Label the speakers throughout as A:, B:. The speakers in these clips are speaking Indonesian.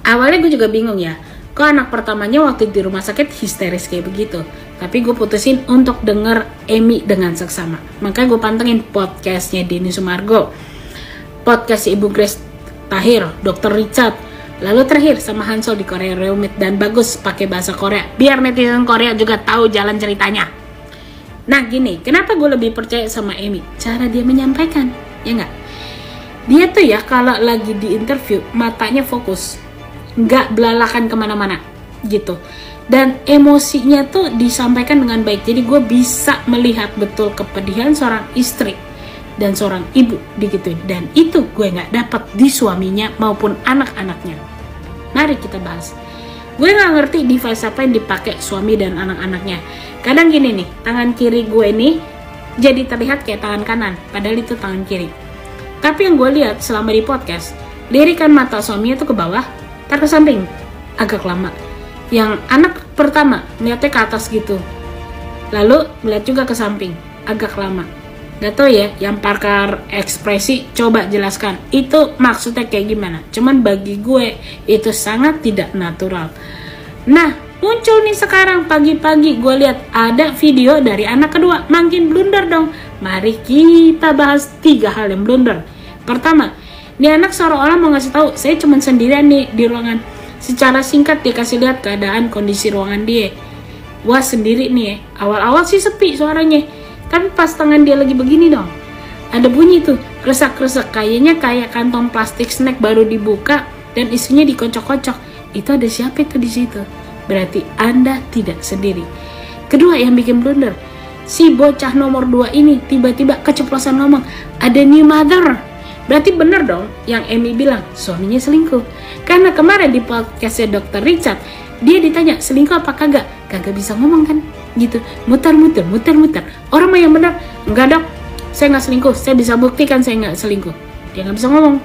A: Awalnya gue juga bingung ya, kok anak pertamanya waktu di rumah sakit histeris kayak begitu. Tapi gue putusin untuk denger Emi dengan seksama. Makanya gue pantengin podcastnya Denny Sumargo, podcast Ibu Grace Tahir, Dr. Richard, lalu terakhir sama Hansol di Korea Reumit, dan bagus pakai bahasa Korea biar netizen Korea juga tahu jalan ceritanya. Nah gini, kenapa gue lebih percaya sama Emi? Cara dia menyampaikan, ya nggak? Dia tuh ya kalau lagi di interview matanya fokus, nggak belalakan kemana-mana gitu, dan emosinya tuh disampaikan dengan baik. Jadi gue bisa melihat betul kepedihan seorang istri dan seorang ibu digituin, dan itu gue nggak dapat di suaminya maupun anak-anaknya. Mari kita bahas. Gue nggak ngerti device apa yang dipakai suami dan anak-anaknya. Kadang gini nih, tangan kiri gue nih jadi terlihat kayak tangan kanan, padahal itu tangan kiri. Tapi yang gue lihat selama di podcast, lirikan mata suaminya tuh ke bawah, ke samping agak lama. Yang anak pertama melihatnya ke atas gitu, lalu melihat juga ke samping agak lama. Gak tau ya, yang pakar ekspresi coba jelaskan itu maksudnya kayak gimana. Cuman bagi gue itu sangat tidak natural. Nah muncul nih sekarang pagi-pagi gue lihat ada video dari anak kedua, makin blunder dong. Mari kita bahas 3 hal yang blunder. Pertama, ini anak seolah-olah mau ngasih tahu saya cuma sendirian nih di ruangan. Secara singkat dia kasih lihat keadaan kondisi ruangan dia. Wah sendiri nih ya. Awal-awal sih sepi suaranya, tapi pas tangan dia lagi begini dong, ada bunyi tuh kresek-kresek, kayaknya kayak kantong plastik snack baru dibuka dan isinya dikocok-kocok. Itu ada siapa itu di situ? Berarti Anda tidak sendiri. Kedua yang bikin blunder, si bocah nomor 2 ini tiba-tiba keceplosan ngomong ada new mother. Berarti bener dong yang Emi bilang suaminya selingkuh. Karena kemarin di podcastnya Dr. Richard, dia ditanya selingkuh apa kagak, kagak bisa ngomong kan gitu, muter-muter. Orang mah yang benar, enggak dok, saya nggak selingkuh, saya bisa buktikan saya nggak selingkuh. Dia nggak bisa ngomong.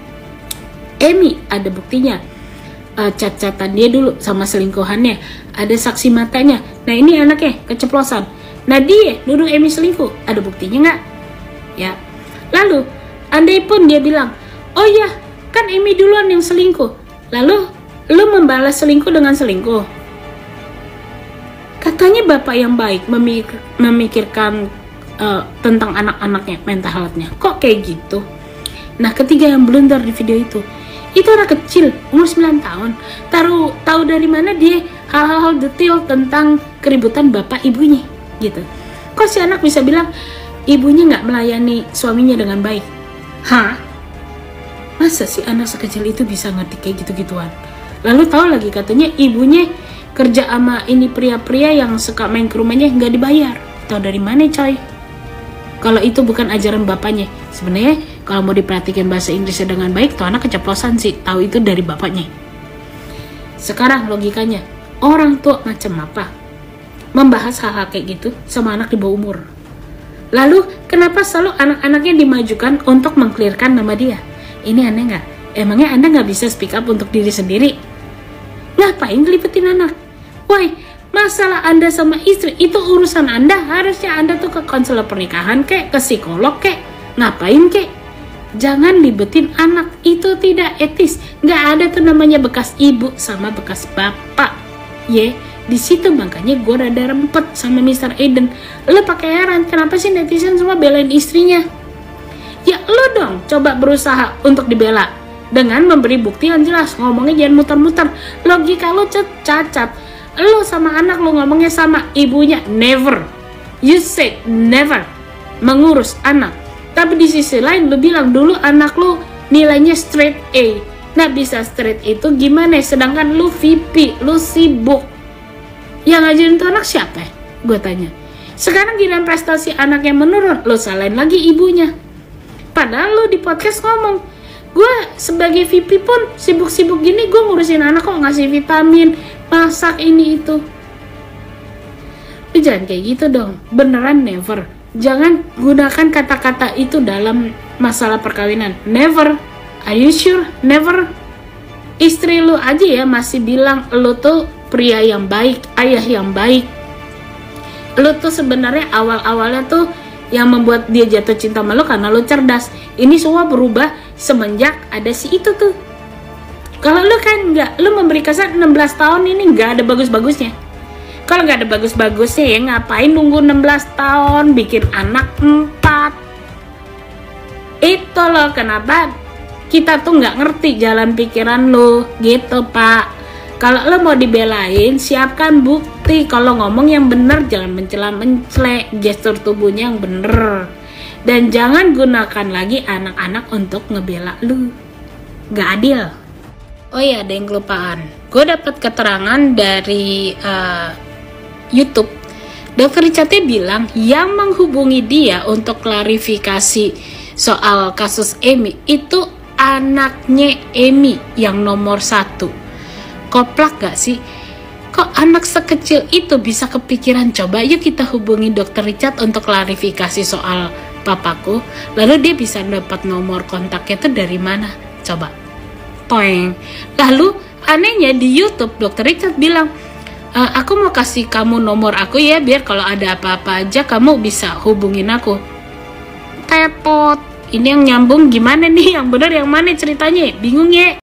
A: Emi ada buktinya, cat-catan dia dulu sama selingkuhannya, ada saksi matanya. Nah ini anaknya keceplosan, nah dia nuduh Emi selingkuh, ada buktinya nggak? Ya. Lalu andai pun dia bilang, oh ya kan Emi duluan yang selingkuh, lalu lu membalas selingkuh dengan selingkuh. Katanya bapak yang baik memikirkan tentang anak-anaknya, mental health-nya. Kok kayak gitu? Nah ketiga yang blunder di video itu anak kecil umur 9 tahun. Tahu dari mana dia hal-hal detail tentang keributan bapak ibunya gitu. Kok si anak bisa bilang ibunya nggak melayani suaminya dengan baik? Hah? Masa sih anak sekecil itu bisa ngerti kayak gitu-gituan? Lalu tahu lagi katanya ibunya kerja sama ini pria-pria yang suka main ke rumahnya nggak dibayar. Tahu dari mana coy? Kalau itu bukan ajaran bapaknya. Sebenarnya kalau mau diperhatikan bahasa Inggrisnya dengan baik, tuh anak keceplosan sih. Tahu itu dari bapaknya. Sekarang logikanya, orang tua macam apa membahas hal-hal kayak gitu sama anak di bawah umur? Lalu kenapa selalu anak-anaknya dimajukan untuk mengklirkan nama dia? Ini aneh nggak? Emangnya Anda nggak bisa speak up untuk diri sendiri? Ngapain ngelipetin anak? Woi, masalah Anda sama istri itu urusan Anda. Harusnya Anda tuh ke konselor pernikahan kek, ke psikolog kek, ngapain kek? Jangan libetin anak, itu tidak etis. Nggak ada tuh namanya bekas ibu sama bekas bapak. Di situ makanya gue rada rempet sama Mr. Eden. Lo pakai heran, kenapa sih netizen semua belain istrinya? Ya lo dong coba berusaha untuk dibela dengan memberi bukti yang jelas. Ngomongnya jangan muter-muter. Logika lo cacat. Lo sama anak lo ngomongnya sama, ibunya never. You said never mengurus anak. Tapi di sisi lain lo bilang dulu anak lo nilainya straight A. Nah bisa straight itu gimana? Sedangkan lo VP, lo sibuk. Yang ngajarin tuh anak siapa? Gue tanya. Sekarang giliran prestasi anak yang menurun, lo salahin lagi ibunya. Padahal lo di podcast ngomong, gue sebagai VP pun sibuk-sibuk gini, gue ngurusin anak kok, ngasih vitamin, masak ini itu. Jangan kayak gitu dong, beneran never. Jangan gunakan kata-kata itu dalam masalah perkawinan. Never. Are you sure? Never. Istri lu aja ya masih bilang lu tuh pria yang baik, ayah yang baik. Lu tuh sebenarnya awal-awalnya tuh yang membuat dia jatuh cinta sama lu karena lu cerdas. Ini semua berubah semenjak ada si itu tuh. Kalau lu kan nggak, lu memberi kesan 16 tahun ini nggak ada bagus-bagusnya. Kalau nggak ada bagus-bagusnya ya ngapain nunggu 16 tahun bikin anak 4. Itu loh kenapa kita tuh nggak ngerti jalan pikiran lu gitu Pak. Kalau lu mau dibelain siapkan bukti. Kalau ngomong yang bener, jangan mencela-mencelek, gestur tubuhnya yang bener. Dan jangan gunakan lagi anak-anak untuk ngebela lu. Gak adil. Oh iya, ada yang kelupaan. Gue dapat keterangan dari YouTube. Dr. Richardnya bilang yang menghubungi dia untuk klarifikasi soal kasus Emi itu anaknya Emi yang nomor 1. Koplak gak sih? Kok anak sekecil itu bisa kepikiran coba yuk kita hubungi Dr. Richard untuk klarifikasi soal papaku. Lalu dia bisa dapat nomor kontaknya itu dari mana? Coba. Toeng. Lalu anehnya di YouTube Dr. Richard bilang, aku mau kasih kamu nomor aku ya biar kalau ada apa-apa aja kamu bisa hubungin aku. Tepot. Ini yang nyambung gimana nih? Yang benar yang mana ceritanya? Bingung ya?